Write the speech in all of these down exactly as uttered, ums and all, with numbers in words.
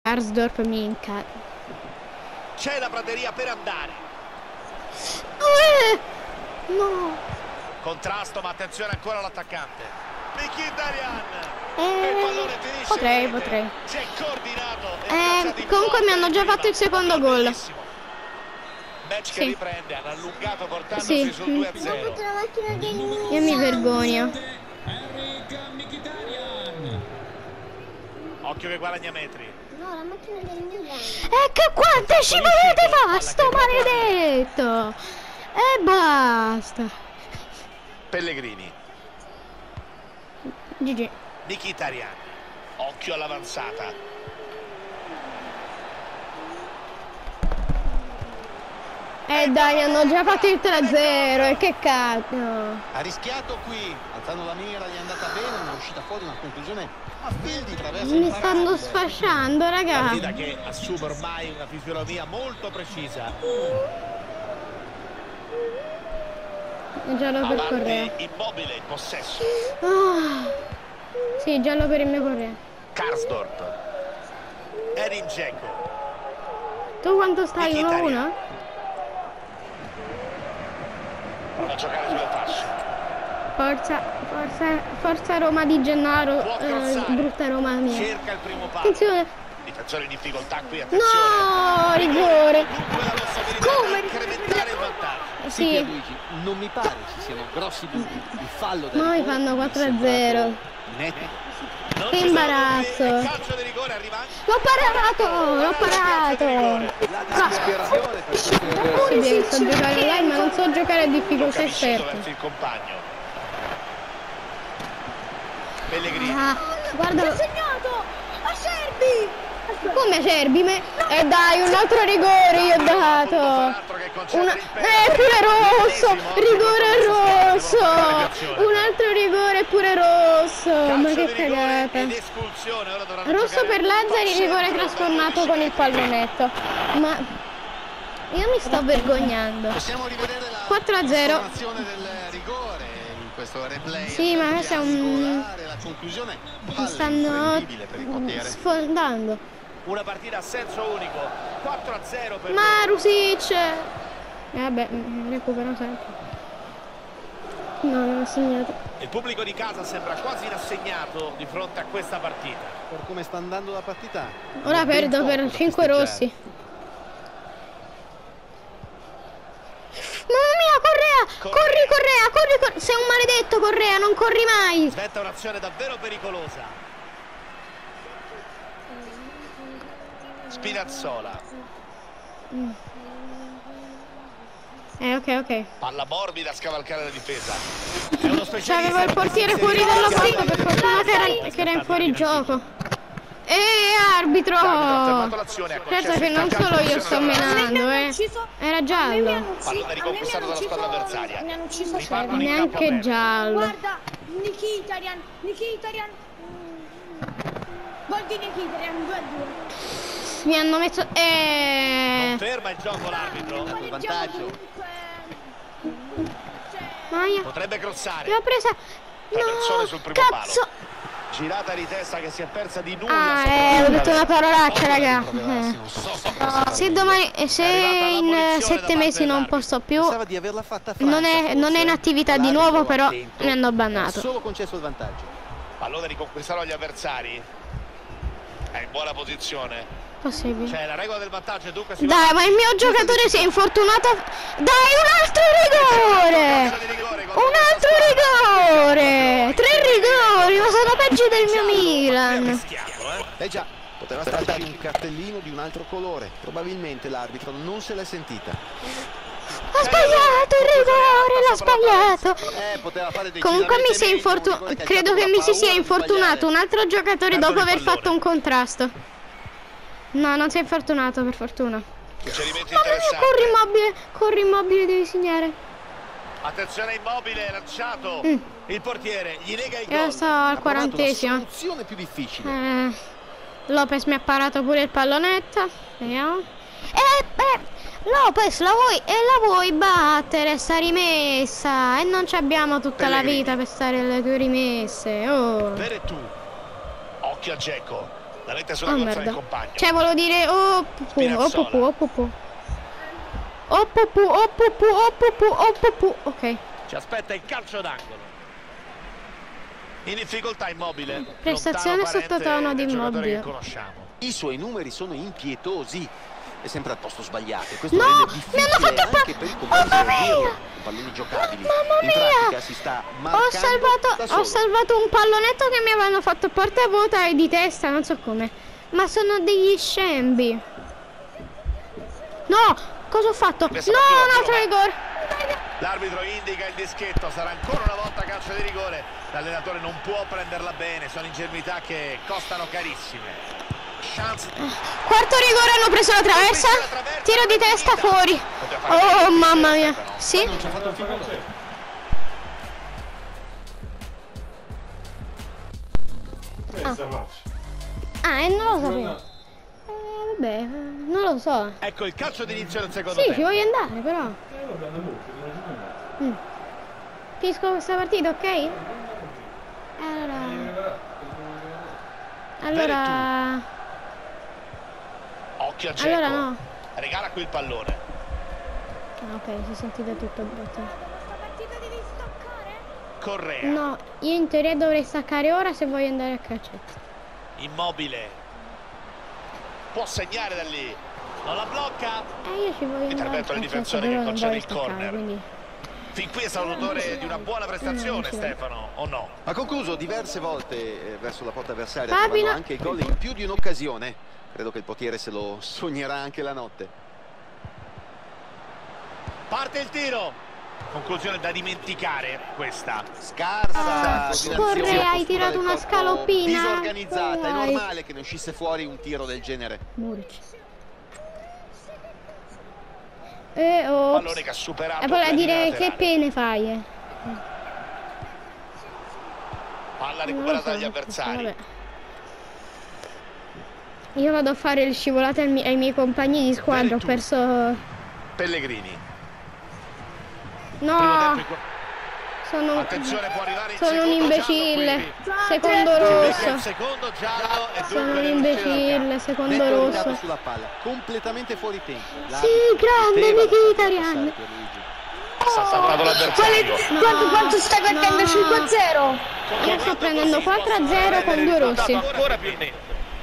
Karsdorp mi incazza. C'è la prateria per andare. Eh, no. Contrasto, ma attenzione ancora all'attaccante. Mkhitaryan. Eh, E il pallone finisce. potrei, potrei. Si è coordinato. Eh, comunque mi hanno già fatto il secondo gol. Match Sì. che riprende, hanno allungato portandosi Sì. sul due a zero. Io mi vergogno. Occhio che guadagna metri. No, la macchina del Milan. E che quante scivolate fa sto maledetto! E basta. Pellegrini. G G. Mkhitaryan. Occhio all'avanzata. E dai, hanno già fatto il tre a zero. E che cazzo. Ha rischiato qui, alzando la mira, gli è andata bene, non è uscita fuori una conclusione a fil di traverso. Mi stanno sfasciando, raga. Partita che assume ormai una fisionomia molto precisa. Giallo per Correa. Avanti, Immobile in possesso. Ah. Sì, giallo per il mio Correa. Karsdorp. Edin Dzeko. Tu quanto stai? uno a uno? Prova a giocare sulle fasce. Forza, forza, forza Roma di Gennaro. Può Eh, crossare. brutta Roma mia. Cerca il primo palo. Attenzione. Difensore in difficoltà qui, attenzione. No, rigore. Dunque la possibilità Come? di incrementare il vantaggio. Sì, Sì. Luigi, non mi pare ci siano grossi dubbi. Il fallo del Noi rigore fanno mi è quattro a sembrato zero. netto. Non Che ci sono imbarazzo. dubbi, il calcio di rigore arriva anche. L'ho parato, l'ho parato. La disperazione per questo È possibile che so giocare online ma non so giocare a difficoltà Vicino esperta. verso il compagno. Pellegrini. Ah, guarda. Ha segnato! Acerbi! Come Acerbi? Me... E dai, un altro rigore io ho dato. Altro che concedere Una... il pelo. Eh, pure rosso, rigore rosso. Calcio Un altro rigore pure rosso. Ma di che rigore cagata. ed espulsione. Ora dovranno Rosso giocare per Lazzari, al rigore centro, trasformato con il pallonetto. Ma io mi sto vergognando. Possiamo rivedere la quattro a zero. trasformazione del rigore in questo replay. Sì, ma questo è un... La conclusione Mi stanno incredibile per il portiere. sfondando. Una partita a senso unico. quattro a zero per Marusic. E vabbè, mm, recupero sempre. No, non ho segnato. il pubblico di casa sembra quasi rassegnato di fronte a questa partita. Per come sta andando la partita. Ora ben perdo poco per da cinque festeggiare. rossi. Mamma mia, Correa! Corri, Correa, corri, corri! Sei un maledetto, Correa, non corri mai! Svetta un'azione davvero pericolosa. Spinazzola. Eh, ok, ok. Palla morbida a scavalcare la difesa. È uno specialista. C'avevo il portiere fuori dallo spicco, per fortuna che era, che era in fuorigioco. E arbitro! Certo che non solo io sto menando, eh. Era giallo. Pallone riconquistato dalla squadra avversaria. Mi hanno ucciso Ripartono Acerbi. in campo Neanche aperto. giallo. Guarda, Mkhitaryan, Mkhitaryan. Gol di Mkhitaryan, due a due. Mi hanno messo... Eh... Ferma il gioco l'arbitro. Il vantaggio. Maia. Potrebbe crossare. L'ho presa... Traversone No, sul primo cazzo. Girata di testa che si è persa di nulla. Ah, sopra eh, la ho detto una parolaccia, raga. Proverarsi, Eh. non so se possa Se domani, se in eh, sette mesi non posso più, Pensava di averla fatta franca, non è, non è forse. in attività di L'arbitro nuovo, però attento, mi hanno ha bannato. solo concesso il vantaggio. Pallone riconquistato agli avversari. È in buona posizione. Possibile. C'è la regola del vantaggio, dunque si Dai, ma il mio giocatore si è infortunato. Dai, un altro rigore! Un altro rigore! Tre rigori, ma sono peggio del mio Milan. Eh già, poteva starci un cartellino di un altro colore. Probabilmente l'arbitro non se l'è sentita. Ha sbagliato il rigore, l'ha sbagliato. Eh, poteva fare Comunque mi si è decisamente meglio, un infortunato. rigore che ha Credo dato che la mi si sia paura di infortunato un altro giocatore Perso dopo il aver pallone. fatto un contrasto. No, non si è infortunato, per fortuna. Suggerimenti Mamma mia, interessanti. corri Immobile, corri Immobile, devi segnare. Attenzione Immobile, lanciato. Mm. Il portiere gli nega il Io gol. sto al Ha provato la quarantesimo. soluzione più difficile. Eh, Lopez mi ha parato pure il pallonetto. Vediamo. Eh, beh, Lopez la vuoi e la vuoi battere, sta rimessa. E non ci abbiamo tutta la Pellegrini. vita per stare alle tue rimesse. Oh. Veretù. Occhio a Dzeko. La mette sulla Oh corsa del merda. compagno. Cioè volevo dire oh pupu, oh pupu, oh pupu. Oh pupu, oh pupu, oh pupu, oh pupu. Ok. Ci aspetta il calcio d'angolo. In difficoltà Immobile. Prestazione lontano sottotono parente di del giocatore Immobile. che conosciamo. I suoi numeri sono impietosi. È sempre al posto sbagliato. Questo No, rende mi difficile hanno fatto pa- anche per il Mamma computer mia! dirlo. Palloni giocabili. Mamma In pratica mia! si sta Ho marcando da salvato, solo. ho salvato un pallonetto che mi avevano fatto porta vuota e di testa, non so come. Ma sono degli scembi. No, cosa ho fatto? No, un altro rigore. L'arbitro indica il dischetto, sarà ancora una volta calcio di rigore. L'allenatore non può prenderla bene, sono ingenuità che costano carissime. Chance. Quarto rigore, hanno preso la traversa. Tiro di testa fuori. Oh mamma mia. Sì? Non ci ha fatto il figuro. Ah, ah e non lo sapevo. Eh, vabbè, non lo so. Ecco il calcio d'inizio del secondo Sì, ci tempo. voglio andare però. Mm. Finisco questa partita, ok? Allora... Allora... Occhio a Dzeko. Allora no. Regala qui il pallone. Ah, ok, si è sentito tutto brutto. Questa partita devi staccare? Correa. No, io in teoria dovrei staccare ora se voglio andare a calcetto. Immobile. Può segnare da lì. Non la blocca. Eh, io ci voglio andare a Intervento del calcetto, difensore però che non concede voglio il staccare, corner. quindi... Fin qui è stato l'autore di una buona prestazione, Mm, sì. Stefano, o no? Ha concluso diverse volte eh, verso la porta avversaria, Fabio- trovando anche il gol in più di un'occasione. Credo che il portiere se lo sognerà anche la notte. Parte il tiro. Conclusione da dimenticare questa. Scarsa Ah, coordinazione, Correa, hai postura tirato del una corpo scaloppina. disorganizzata. È Dai. normale che ne uscisse fuori un tiro del genere. Muric. Eh, oh. Pallone che ha superato. E poi a la linea dire che laterale. pene fai, eh. Palla Non lo recuperata so, dagli avversari. vabbè. Io vado a fare le scivolate ai, mi- ai miei compagni di squadra, ho perso... Pellegrini. Primo tempo No, in qua- sono, Attenzione, può arrivare il sono un secondo imbecille. giallo Secondo qui. Invece rosso. il secondo giallo e Sono dunque un deve uscire dal imbecille, campo. secondo Netto ritardo rosso. sulla palla, completamente fuori tempo. Sì, grande Mkhitaryan. Si è salvato l'avversario. No, Quanto, quanto stai mettendo? no. cinque a zero? Io sto prendendo quattro a zero con due rossi. Ancora più netto.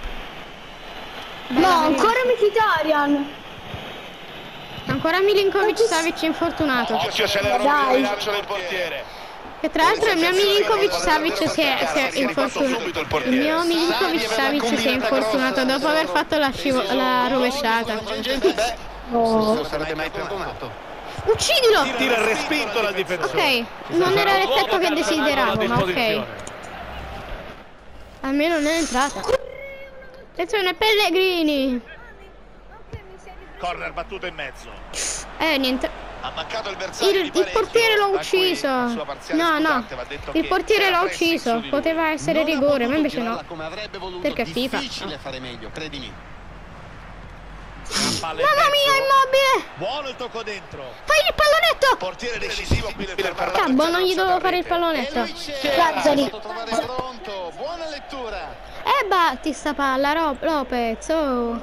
No, ancora Mkhitaryan. Ancora Milinkovic Savic infortunato. Occhio, c'è l'errore Dai. di lancio del portiere. Che tra l'altro il mio Milinkovic Savic si è, si è infortunato. Il mio Milinkovic Savic si è infortunato dopo aver fatto la, scivo- la rovesciata. Non sarebbe mai perdonato. Uccidilo! Tira respinto dal difensore. Ok, non era l'effetto che desideravo, ma ok. Almeno non è entrata. Attenzione, Pellegrini! Corner battuto in mezzo. Eh, niente. Ha mancato il bersaglio Il, di il parecchio, portiere l'ha a cui ucciso. la sua parziale No, no. scusante va detto Il che portiere c'era l'ha pressing ucciso. su di lui. Poteva essere Non ha rigore, ma potuto invece tirarla no. come avrebbe voluto. Perché FIFA. Difficile fare meglio, credimi. Una palla in Mamma mia, mezzo. Immobile! Buono il tocco dentro. Fai il pallonetto! Portiere decisivo qui nel fermare. Cabbo, non gli dovevo fare il E pallonetto. lui c'è, Gazzari. l'ha fatto trovare pronto. Buona lettura. E batti sta palla, Ro- Lopez, oh.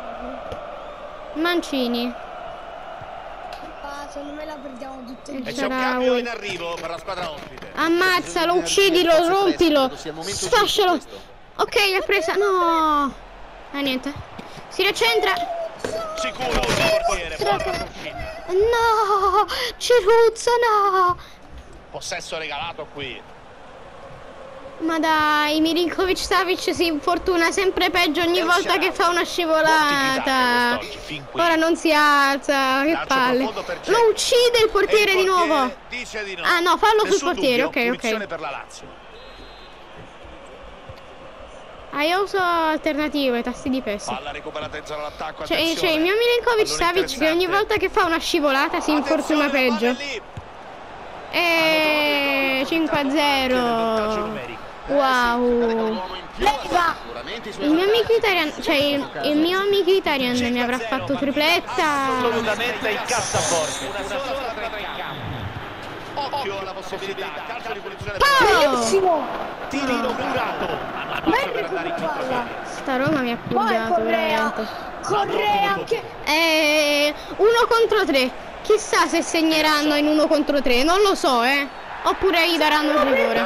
Mancini. Ah, secondo me la perdiamo tutte. E c'è un Sarà cambio lui. in arrivo per la squadra ospite. Ammazzalo, uccidilo, rompilo, sfascialo. Ok, l'ha presa, no. Ah, niente. Si ricentra. Sicuro il portiere, buona uscita. No, Ceruzzo, no. Possesso regalato qui. Ma dai, Milinkovic Savic si infortuna sempre peggio ogni volta che fa una scivolata. Ora non si alza, che Lancio palle. profondo per Dzeko. Lo uccide il portiere E il di nuovo. dice di no. Ah no, fallo sul Nessun portiere, dubbio, ok, punizione ok. per la Lazio. Ah, io uso alternative, tasti di peso. Palla recuperata in zona d'attacco. Cioè, attenzione. cioè il mio Milinkovic Pallone Savic che ogni interessante. volta che fa una scivolata si infortuna Attenzione, la peggio. palla è lì. E cinque a Vantaggio zero. numerico. Wow. Il mio Mkhitaryan, cioè il, il mio Mkhitaryan mi avrà fatto tripletta. Assolutamente in cassaforte. Una sola tra in campo. Occhio alla possibilità. Calcio di punizione. Paolo! Bellissimo! Tirino murato. Hanno per andare in contropiede. Sta Roma mi ha appoggiato veramente. Correa che... Eh, uno contro tre. Chissà se segneranno in uno contro tre, non lo so, eh. Oppure gli daranno il rigore.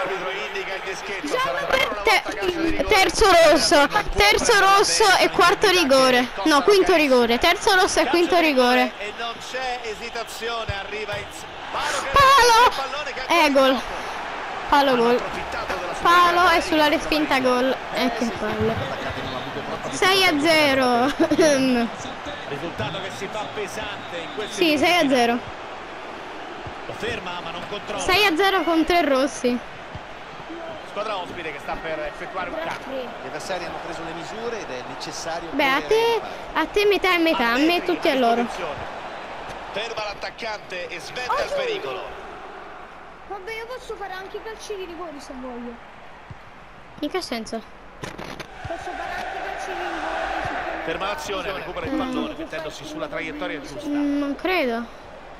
Te terzo rosso, terzo rosso e quarto rigore. No, quinto rigore. Terzo rosso e quinto rigore. E non c'è esitazione, arriva il palo. Eh, gol. Palo gol. Palo e sulla respinta gol. E che palle. sei a zero. Risultato che si fa pesante in questo. Sì, sei a zero. Lo ferma ma non controlla. sei a zero con tre rossi. Squadra ospite che sta per effettuare un cambio. Gli avversari hanno preso le misure ed è necessario. Beh, a te, a te metà e metà, a me tutti a loro. Ferma l'attaccante e sventa il pericolo. Vabbè, io posso fare anche i calci di rigore se voglio. In che senso? Posso fare anche i calci di rigore. Ferma l'azione, recupera il pallone mettendosi sulla traiettoria giusta. Mm, non credo.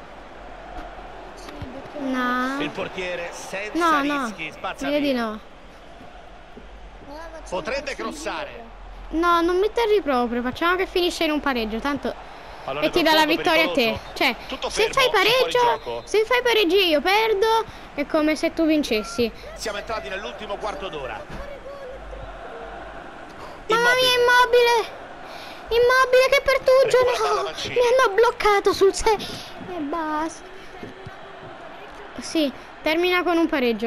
No. Il portiere senza No, rischi no. spazza Direi di via. no. Potrebbe crossare. No, non metterli proprio, facciamo che finisce in un pareggio, tanto Pallone e ti dà la profondo, vittoria a te. pericoloso. Cioè, Tutto se fermo, fai fuori pareggio, gioco. se fai pareggio io perdo, è come se tu vincessi. Siamo entrati nell'ultimo quarto d'ora. Mamma mia, Immobile! Immobile che pertugio, Recupera no! palla Mancini. Mi hanno bloccato sul sei e basta. Sì, termina con un pareggio.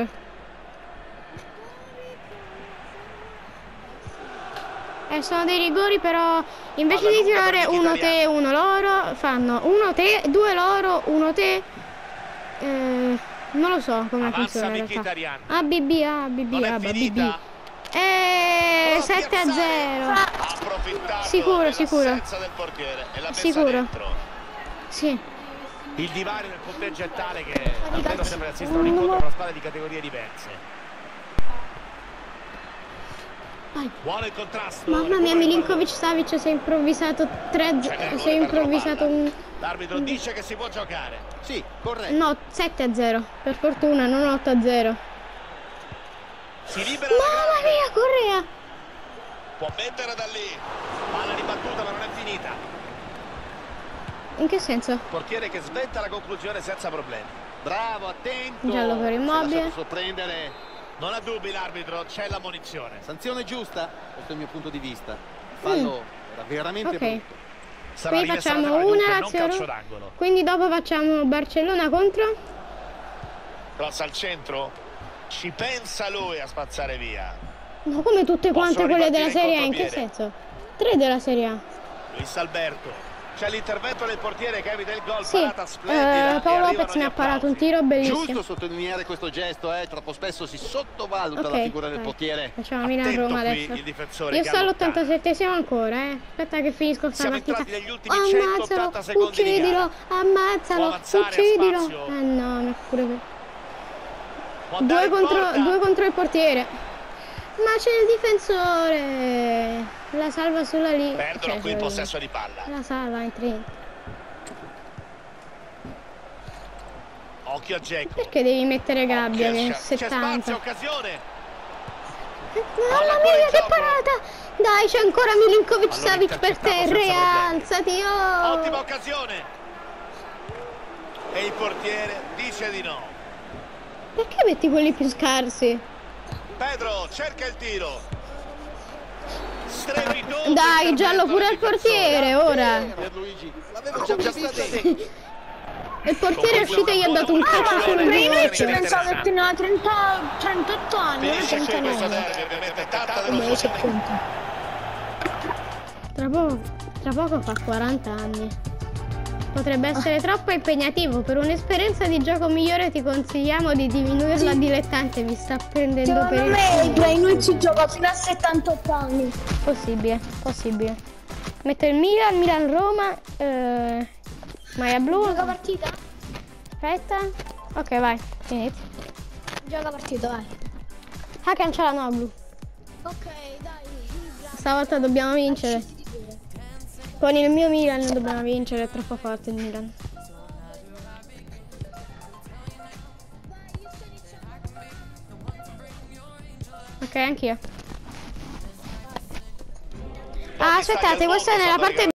Eh, sono dei rigori, però invece Palla di lunga tirare per gli uno te italiani. e uno loro, fanno uno te, due loro, uno te. Eh, non lo so come Avanza funziona in realtà. Mkhitaryan. A B B, A B B, Non A è B B. finita. Eh, sette a zero. Ha approfittato Sicuro, dell'assenza sicuro. del portiere e l'ha messa Sicuro. dentro. Sì. Il divario nel punteggio è tale che davvero sembra assistere a un incontro tra squadre di categorie diverse. Vai. Buono il contrasto. Mamma mia, recupera il Milinkovic Savic si è improvvisato tre C'è l'errore si è per la improvvisato palla. un L'arbitro dice che si può giocare. Sì, corretto. no, sette a zero. Per fortuna, non otto a zero. Si libera la Mamma grande. mia, Correa. Può mettere da lì. Palla ribattuta ma non è finita. In che senso? Portiere che sventa la conclusione senza problemi. Bravo, attento. Giallo per Si è Immobile. lasciato sorprendere. Non ha dubbi l'arbitro, c'è la munizione. Sanzione giusta, questo è il mio punto di vista. Il fallo era veramente Ok. brutto. Sarà Qui rimessa facciamo laterale, una dunque non calcio Lazio. d'angolo. Quindi dopo facciamo Barcellona contro. Cross al centro. Ci pensa lui a spazzare via. No, come tutte quante Possono quelle della ripartire in Serie A, in che contropiede. senso? Tre della Serie A. Luis Alberto. C'è l'intervento del portiere che evita il gol. Sì, Parata eh, splendida. Paolo e Lopez arrivano mi gli ha parato un applausi. tiro bellissimo. Giusto sottolineare questo gesto, eh? Troppo spesso si sottovaluta Ok, la figura del vai. portiere. Facciamo Attento Milan-Roma qui adesso. il difensore Io che sto allontana. all'ottantasettesimo ancora, eh. Aspetta che finisco sta Siamo partita. entrati negli ultimi centottanta Ammazzalo, secondi di uccidilo, gara. Può ammazzalo, avanzare a uccidilo. spazio. Eh no, mi ha pure... Può andare Due in contro, porta. due contro il portiere. Ma c'è il difensore. La salva sulla lì. Perdono Cioè, qui il sulla- possesso di palla. La salva in tre. Occhio a Dzeko. Perché devi mettere Gabbia che è C'è spazio, settanta? occasione. Mamma mia che parata! Dai, c'è ancora Milinkovic Allora Savic per te, intercettato senza rialzati! Oh. Ottima occasione. E il portiere dice di no. Perché metti quelli più scarsi? Pedro cerca il tiro. Strepitoso Dai, giallo intervento pure del al portiere, difensore. ora! Pierluigi, l'avevo già vista dentro. Il portiere è uscito e gli ha dato un calcio sul Veramente Ci muro. pensavo che teneva trenta, trentotto anni, non Finisce qui questo trentanove. derby, ovviamente tanta Beh, dello se conta. Tra poco, tra poco fa quaranta anni. Potrebbe essere troppo impegnativo. Per un'esperienza di gioco migliore ti consigliamo di diminuirlo a dilettante. Mi sta prendendo per Secondo il me il culo. Brainwood si gioca fino a settantotto anni. Possibile, possibile. Metto il Milan, Milan-Roma, eh, Maia blu. Gioca partita? Aspetta. Ok, vai, finiti. Gioca partita, vai. Ah, cancella no blu. Ok, dai. Stavolta dobbiamo vincere. Con il mio Milan dobbiamo vincere, è troppo forte il Milan. Ok, anch'io. Ah, aspettate, questa è nella parte